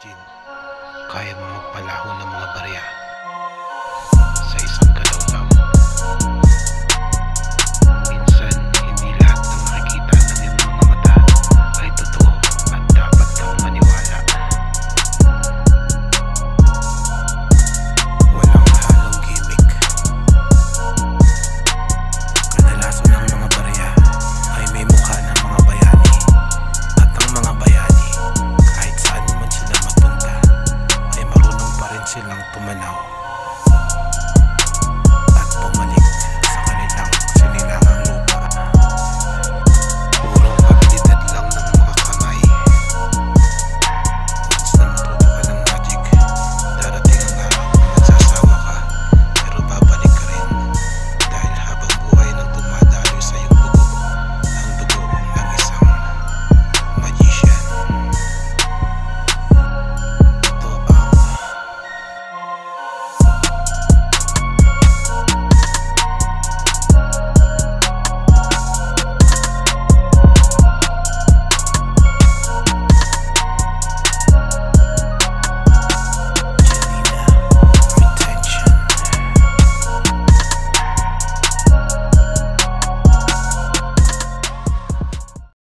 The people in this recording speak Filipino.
Imagine, kaya mo magpalaho ng mga barya sa isang galaw lang. Minsan, hindi lahat ng nakikita ng iyong mga mata ay totoo at dapat kang maniwala. Walang halong gimmick. Kadalasan ng mga barya ay may mukha ng mga bayani. At ang mga bayani, kahit saan man sila mapunta, ay marunong pa rin silang tumanaw.